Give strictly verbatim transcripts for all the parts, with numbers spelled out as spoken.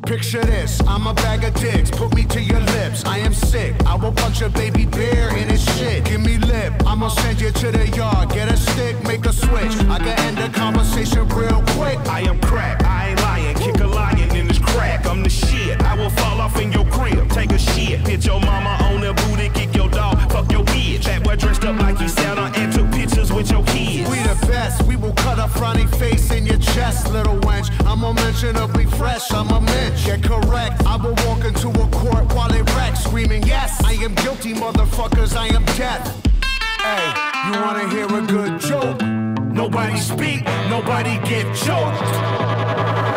Picture this, I'm a bag of dicks, put me to your lips. I am sick, I will punch a baby bear in his shit. Give me lip, I'ma send you to the yard. Get a stick, make a switch, I can end the conversation real quick. I am crack, I ain't lying, kick a lion in his crack. I'm the shit, I will fall off in your crib, take a shit. Hit your mama on the booty, kick your dog, fuck your bitch. That boy dressed up like he sound and took pictures with your kids. We the best, we will cut a frowny face in your chest, little wench. I'm unmentionably fresh, I'm a mensch. Get correct, I will walk into a court while it wrecks, screaming, yes, I am guilty, motherfuckers, I am death. Hey, you wanna hear a good joke? Nobody speak, nobody get choked.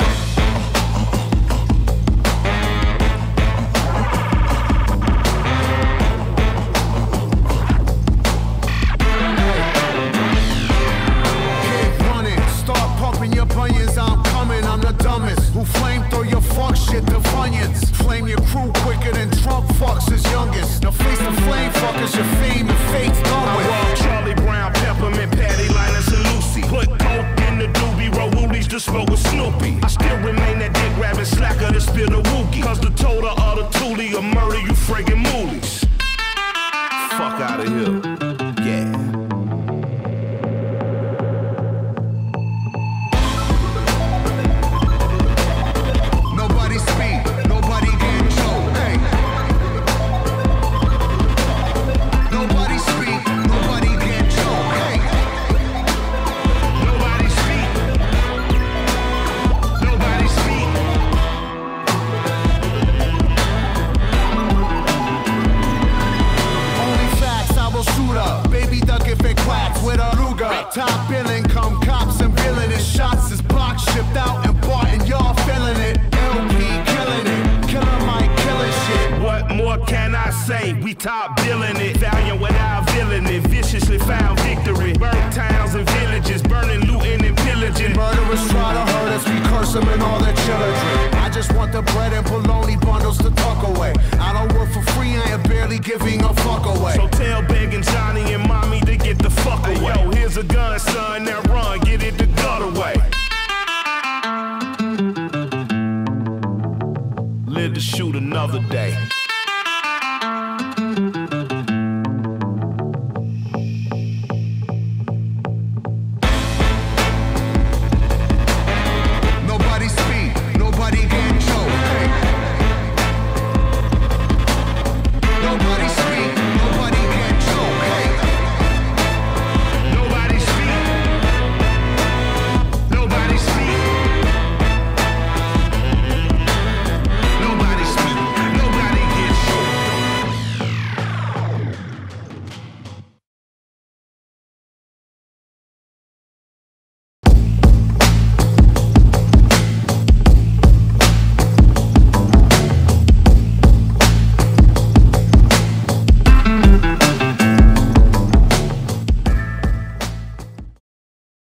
Who flame throw your fuck shit to Funyuns? Flame your crew quicker than Trump fucks his youngest. Now face the flame fuckers, your fame and fate's done with. I walk Charlie Brown, Peppermint, Patty, Linus, and Lucy. Put coke in the doobie, roll woolies to smoke with Snoopy. I still remain that dick grabbing slacker to spill the wookie. Cause the total of the toolie will murder you friggin' moolies. Fuck out of here. Yeah. Top billing, come cops and villainous shots is blocked, shipped out and bought, and y'all feeling it. L P killing it, killer Mike killing shit. What more can I say? We top billing it, valiant without villain it, viciously found victory. Burnt towns and villages, burning, looting and pillaging. Murderers try to hurt us, we curse them and all their children. I just want the bread and bologna bundles to tuck away. I don't work for free, I am barely giving a fuck away. So tell begging Johnny and mommy to get the fuck away. Hey, yo, here's a gun, son, now